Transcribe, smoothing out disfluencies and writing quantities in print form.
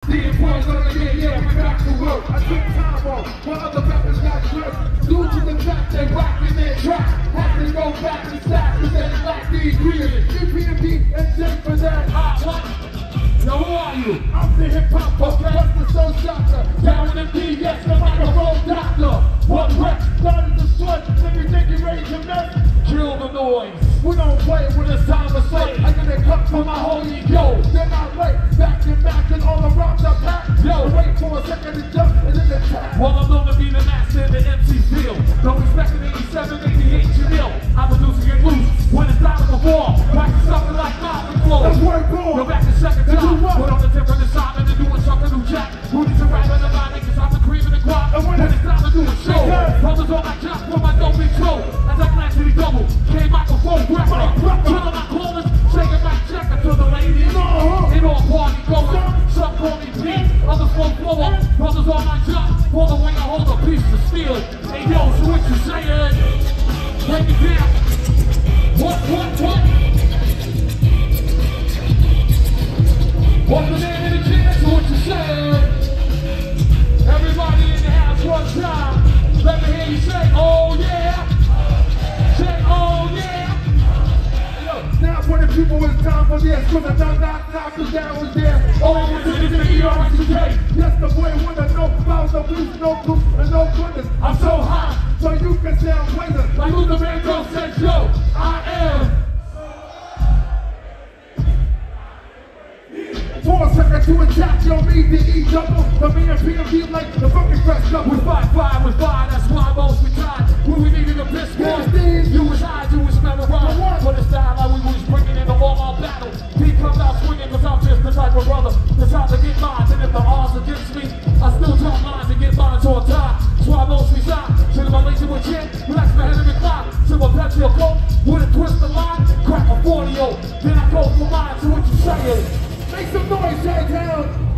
The employees on the day, yeah, we're back to work. I took time off while other rappers got jerked. Due to the fact they rockin' their track, had to go back and stack cause they lack the ingredients. EPMD and J for that. What? Now who are you? I'm the hip-hop, okay? What's the soul doctor? Down in MD, yes, the microphone doctor. One rep, started to sweat, everything you ready to mess. Kill the noise. We don't play when it's time to slay. I get a cup for my holy yo. Then I lay back and all the rocks are packed. Yo, wait for a second to jump and then attack. Well, I'm known to be the master in the MC field. Don't expect an 87, 88, you know. I'm producing it loose when it's time to perform. Like something like mountain flow. That's where it goes. Go back to second time. Put on the different assignment and doing something new jack. Who needs a rap in the line? Cause I'm the cream in the crop. And when it's time to do a show, brothers on my job for my dope big flow. As I glance to the double, came microphone rapper. Telling my callers, shaking my check to the ladies. In all party goers, some call me Pete, others call blower. Brothers on my job for the way I hold a piece of steel. Hey yo, so what you saying? Break it down. What? What's the name of the jam? So what you saying? Everybody in the house one time. Let me hear you say, oh yeah. Say, oh yeah. Yo, now for the people, it's time for this. Cause I knock cause that was there. Oh, this is the ERS Yes, the boy wanna know about the blues, no blues, and no goodness. I'm so high, so you can sound later. Like Luther Vandross said, yo, I am. 4 seconds to attack, yo, me, the E double. But me and PMD like the fucking fresh couple. With fire, that's why most we tried. When we needed a piss one, you was high, you was memorized. For the style like we was bringing in the all battle. He comes out swinging cause I'm just the type of brother that's out to get mine. And if the odds against me, I still talk mine to get mine on time. That's why most reside. To my lazy with chin, relax my head in the clock. To my petrol coat, with a twist of line, crack a 40-0. Then I go for mine, so what you saying? Make some noise, J-Town!